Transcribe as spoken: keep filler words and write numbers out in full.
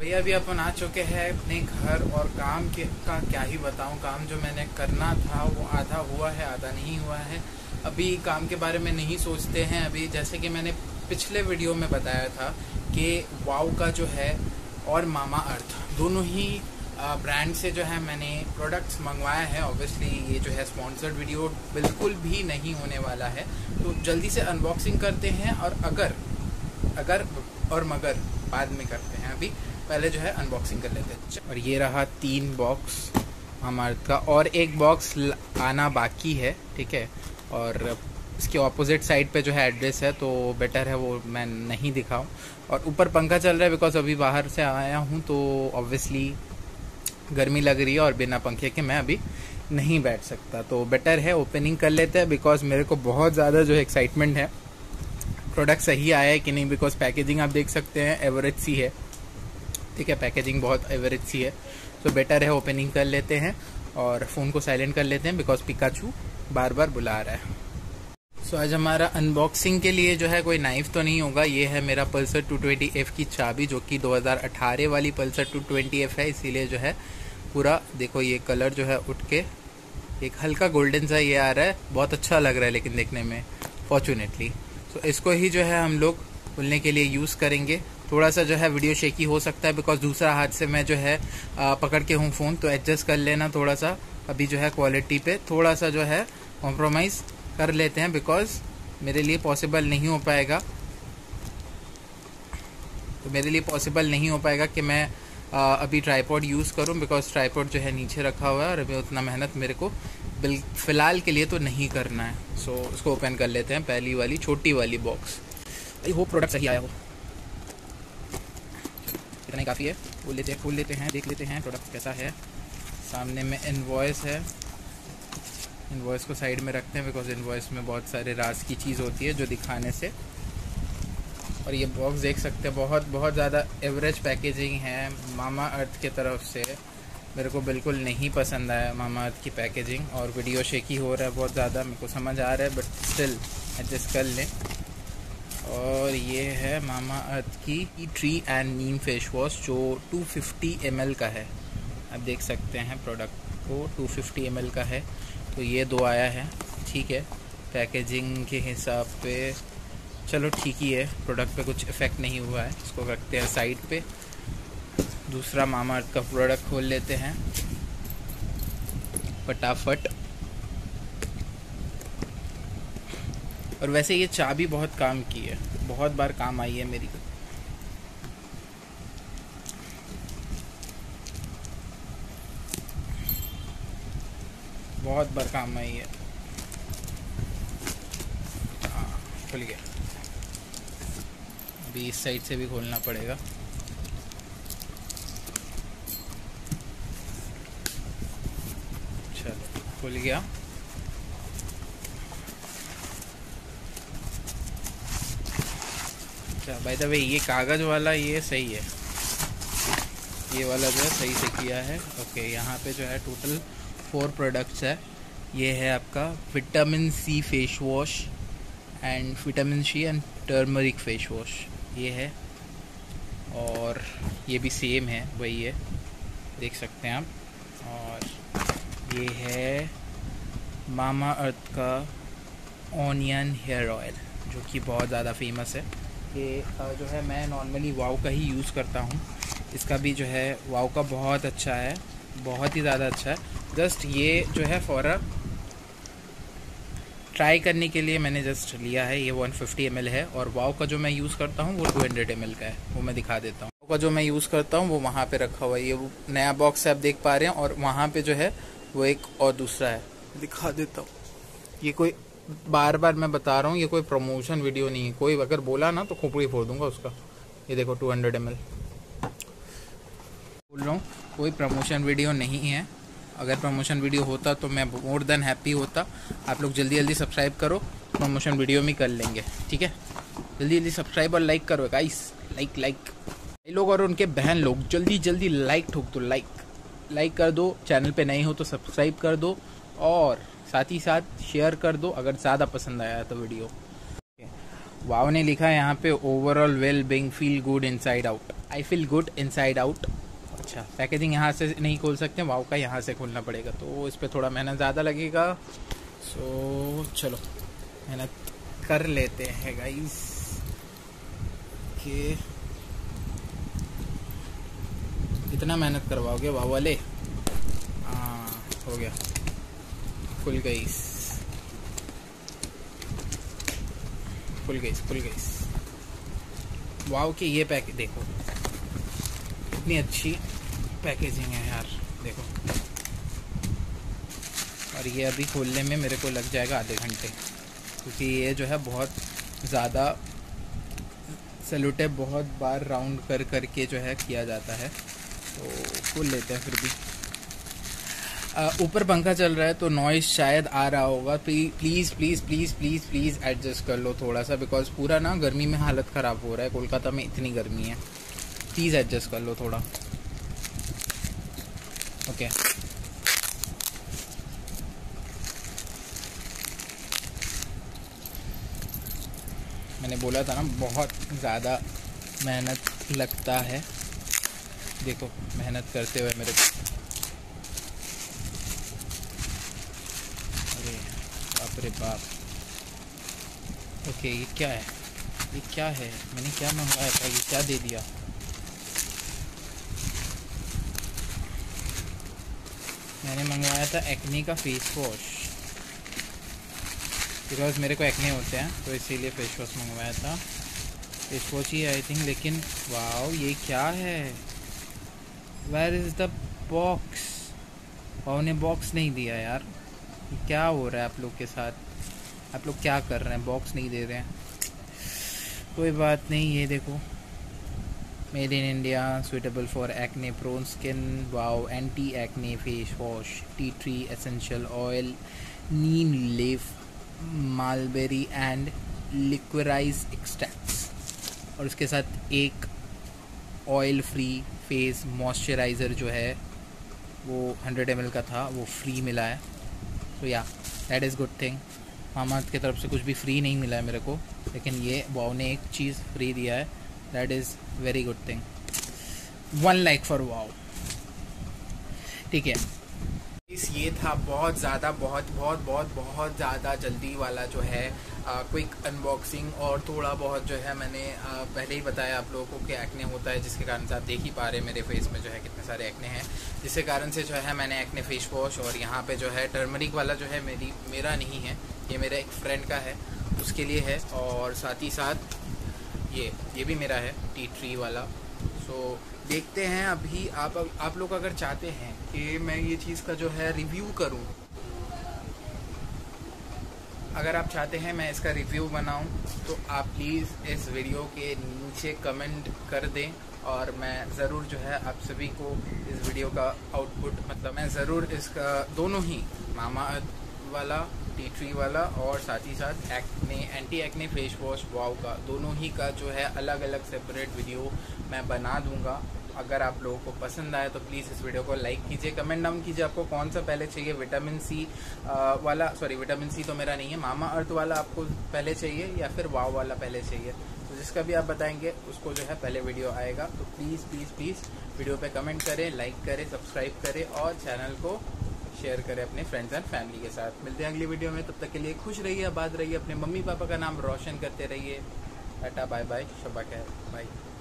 भैया अभी अपन आ चुके हैं अपने घर और काम के का क्या ही बताऊं। काम जो मैंने करना था वो आधा हुआ है, आधा नहीं हुआ है। अभी काम के बारे में नहीं सोचते हैं। अभी जैसे कि मैंने पिछले वीडियो में बताया था कि वाव का जो है और मामा अर्थ दोनों ही ब्रांड से जो है मैंने प्रोडक्ट्स मंगवाया है। ऑब्वियसली ये जो है स्पॉन्सर्ड वीडियो बिल्कुल भी नहीं होने वाला है, तो जल्दी से अनबॉक्सिंग करते हैं। और अगर अगर और मगर बाद में करते हैं, अभी पहले जो है अनबॉक्सिंग कर लेते हैं। और ये रहा तीन बॉक्स हमारे का, और एक बॉक्स आना बाकी है, ठीक है। और इसके ऑपोजिट साइड पे जो है एड्रेस है, तो बेटर है वो मैं नहीं दिखाऊं। और ऊपर पंखा चल रहा है बिकॉज अभी बाहर से आया हूं, तो ऑब्वियसली गर्मी लग रही है और बिना पंखे के मैं अभी नहीं बैठ सकता। तो बेटर है ओपनिंग कर लेते हैं, बिकॉज मेरे को बहुत ज़्यादा जो है एक्साइटमेंट है प्रोडक्ट सही आया है कि नहीं। बिकॉज पैकेजिंग आप देख सकते हैं एवरेज सी है, ठीक है, पैकेजिंग बहुत एवरेज सी है। तो बेटर है ओपनिंग कर लेते हैं और फ़ोन को साइलेंट कर लेते हैं, बिकॉज पिकाचू बार बार बुला रहा है। सो so, आज हमारा अनबॉक्सिंग के लिए जो है कोई नाइफ तो नहीं होगा। ये है मेरा पल्सर टू ट्वेंटी एफ की चाबी, जो कि दो हज़ार अठारह वाली पल्सर टू ट्वेंटी एफ है, इसीलिए जो है पूरा देखो ये कलर जो है उठ के एक हल्का गोल्डन सा ये आ रहा है, बहुत अच्छा लग रहा है लेकिन देखने में फॉर्चुनेटली। तो so, इसको ही जो है हम लोग खुलने के लिए यूज़ करेंगे। थोड़ा सा जो है वीडियो शेकी हो सकता है, बिकॉज दूसरा हाथ से मैं जो है आ, पकड़ के हूँ फ़ोन, तो एडजस्ट कर लेना थोड़ा सा। अभी जो है क्वालिटी पे थोड़ा सा जो है कॉम्प्रोमाइज़ कर लेते हैं, बिकॉज मेरे लिए पॉसिबल नहीं हो पाएगा तो मेरे लिए पॉसिबल नहीं हो पाएगा कि मैं आ, अभी ट्राइपॉड यूज़ करूं, बिकॉज ट्राइपॉड जो है नीचे रखा हुआ है और अभी उतना मेहनत मेरे को बिल फ़िलहाल के लिए तो नहीं करना है। सो so, उसको ओपन कर लेते हैं, पहली वाली छोटी वाली बॉक्स। आई होप प्रोडक्ट सही आया हो, इतना ही काफ़ी है। खोल लेते हैं खोल लेते हैं देख लेते हैं प्रोडक्ट कैसा है। सामने में इनवॉइस है, इनवॉइस को साइड में रखते हैं, बिकॉज इनवॉइस में बहुत सारे राज की चीज़ होती है जो दिखाने से। और ये बॉक्स देख सकते हैं, बहुत बहुत ज़्यादा एवरेज पैकेजिंग है मामा अर्थ की तरफ से। मेरे को बिल्कुल नहीं पसंद आया मामा अर्थ की पैकेजिंग, और वीडियो शेकी हो रहा है बहुत ज़्यादा, मेरे को समझ आ रहा है, बट स्टिल एडजस्ट कर लें। और ये है मामा अर्थ की tree and neem face wash, जो टू फिफ्टी एम एल का है। आप देख सकते हैं प्रोडक्ट को टू फिफ्टी एम एल का है। तो ये दो आया है, ठीक है। पैकेजिंग के हिसाब पे चलो ठीक ही है, प्रोडक्ट पे कुछ इफ़ेक्ट नहीं हुआ है। इसको रखते हैं साइड पे। दूसरा मामा अर्थ का प्रोडक्ट खोल लेते हैं फटाफट। और वैसे ये चाबी बहुत काम की है, बहुत बार काम आई है मेरी। बहुत बार काम आई है। हाँ, खुल गया। अभी इस साइड से भी खोलना पड़ेगा। चलो खुल गया। अच्छा बाय द वे, ये कागज़ वाला ये सही है, ये वाला जो है सही से किया है। ओके, यहाँ पे जो है टोटल फोर प्रोडक्ट्स है। ये है आपका vitamin C face wash and vitamin C and turmeric face wash, ये है। और ये भी सेम है, वही है, देख सकते हैं आप। और ये है मामा अर्थ का ऑनियन हेयर ऑयल, जो कि बहुत ज़्यादा फेमस है। ये जो है मैं नॉर्मली वाव का ही यूज़ करता हूँ। इसका भी जो है वाव का बहुत अच्छा है, बहुत ही ज़्यादा अच्छा है। जस्ट ये जो है फॉर अ ट्राई करने के लिए मैंने जस्ट लिया है। ये वन फिफ्टी एम एल है, और वाव का जो मैं यूज़ करता हूँ वो टू हंड्रेड एम एल का है, वो मैं दिखा देता हूँ। वाव का जो मैं यूज़ करता हूँ वो वहाँ पे रखा हुआ है, ये वो नया बॉक्स है आप देख पा रहे हैं। और वहाँ पे जो है वो एक और दूसरा है, दिखा देता हूँ। ये कोई बार बार मैं बता रहा हूँ, ये कोई प्रमोशन वीडियो नहीं है। कोई अगर बोला ना तो खोपड़ी फोड़ दूंगा उसका। ये देखो टू हंड्रेड एम एल बोल रहा हूँ, कोई प्रमोशन वीडियो नहीं है। अगर प्रमोशन वीडियो होता तो मैं मोर देन हैप्पी होता। आप लोग जल्दी जल्दी सब्सक्राइब करो, प्रमोशन वीडियो में कर लेंगे, ठीक है। जल्दी जल्दी सब्सक्राइब और लाइक करो गाइस, लाइक लाइक लोग और उनके बहन लोग जल्दी जल्दी लाइक ठोक दो, लाइक लाइक कर दो। चैनल पे नए हो तो सब्सक्राइब कर दो, और साथ ही साथ शेयर कर दो अगर ज़्यादा पसंद आया तो वीडियो। वाव ने लिखा है यहाँ पे overall well being feel good inside out. I feel good inside out. अच्छा, पैकेजिंग यहाँ से नहीं खोल सकते, वाव का यहाँ से खोलना पड़ेगा, तो इस पर थोड़ा मेहनत ज़्यादा लगेगा। सो चलो मेहनत कर लेते हैं गाइस के। कितना मेहनत करवाओगे वाव वाले? हाँ हो गया, खुल गई खुल गई खुल गई। वाव की ये पैक देखो, इतनी अच्छी पैकेजिंग है यार, देखो। और ये अभी खोलने में मेरे को लग जाएगा आधे घंटे, क्योंकि ये जो है बहुत ज़्यादा सेलो टेप बहुत बार राउंड कर करके जो है किया जाता है, तो खोल लेते हैं फिर भी। ऊपर पंखा चल रहा है तो नॉइस शायद आ रहा होगा, please please please please please adjust कर लो थोड़ा सा, बिकॉज पूरा ना गर्मी में हालत ख़राब हो रहा है, कोलकाता में इतनी गर्मी है, प्लीज़ एडजस्ट कर लो थोड़ा। Okay okay. मैंने बोला था ना बहुत ज़्यादा मेहनत लगता है, देखो मेहनत करते हुए मेरे को। अरे बाप रे बाप। ओके ये क्या है, ये क्या है, मैंने क्या मंगवाया था, ये क्या दे दिया? मैंने मंगवाया था एक्ने का फेस वॉश, बिकॉज मेरे को एक्ने होते हैं तो इसीलिए फेस वॉश मंगवाया था। फेस वॉश ही आई थिंक, लेकिन वाओ ये क्या है? Where is the box? Wow ने बॉक्स नहीं दिया यार, ये क्या हो रहा है आप लोग के साथ? आप लोग क्या कर रहे हैं, बॉक्स नहीं दे रहे हैं? कोई बात नहीं, ये देखो made in India, suitable for acne prone skin. Wow, anti acne face wash, tea tree essential oil, neem leaf, mulberry and liquorice extracts, और उसके साथ एक ऑयल फ्री फेस मॉइस्चराइज़र जो है वो हंड्रेड एम एल का था, वो फ्री मिला है। तो या that is good thing. Mamaearth की तरफ से कुछ भी फ्री नहीं मिला है मेरे को, लेकिन ये वाव ने एक चीज़ फ्री दिया है, that is very good thing. One like for wow. ठीक है, इस ये था बहुत ज़्यादा बहुत बहुत बहुत बहुत ज़्यादा जल्दी वाला जो है क्विक अनबॉक्सिंग, और थोड़ा बहुत जो है मैंने आ, पहले ही बताया आप लोगों को कि एक्ने होता है, जिसके कारण से आप देख ही पा रहे हैं मेरे फेस में जो है कितने सारे एक्ने हैं, जिसके कारण से जो है मैंने एक्ने फेस वॉश, और यहाँ पे जो है टर्मरिक वाला जो है मेरी मेरा नहीं है, ये मेरा एक फ्रेंड का है, उसके लिए है, और साथ ही साथ ये ये भी मेरा है टी ट्री वाला। सो देखते हैं अभी। आप आप लोग अगर चाहते हैं कि मैं ये चीज़ का जो है रिव्यू करूं, अगर आप चाहते हैं मैं इसका रिव्यू बनाऊं, तो आप प्लीज़ इस वीडियो के नीचे कमेंट कर दें, और मैं ज़रूर जो है आप सभी को इस वीडियो का आउटपुट, मतलब मैं ज़रूर इसका दोनों ही मामाअर्थ वाला, टी ट्री वाला, और साथ ही साथ acne anti acne face wash wow का, दोनों ही का जो है अलग अलग सेपरेट वीडियो मैं बना दूंगा। अगर आप लोगों को पसंद आए तो प्लीज़ इस वीडियो को लाइक कीजिए, कमेंट डाउन कीजिए आपको कौन सा पहले चाहिए, विटामिन सी वाला, सॉरी विटामिन सी तो मेरा नहीं है, मामाअर्थ वाला आपको पहले चाहिए या फिर वाव वाला पहले चाहिए। तो जिसका भी आप बताएंगे उसको जो है पहले वीडियो आएगा। तो प्लीज़ प्लीज़ प्लीज़ वीडियो पे कमेंट करें, लाइक करें, सब्सक्राइब करें, और चैनल को शेयर करें अपने फ्रेंड्स एंड फैमिली के साथ। मिलते हैं अगली वीडियो में, तब तक के लिए खुश रहिए, आबाद रहिए, अपने मम्मी पापा का नाम रोशन करते रहिए। टाटा बाय बाय, शब्बा खैर, बाय।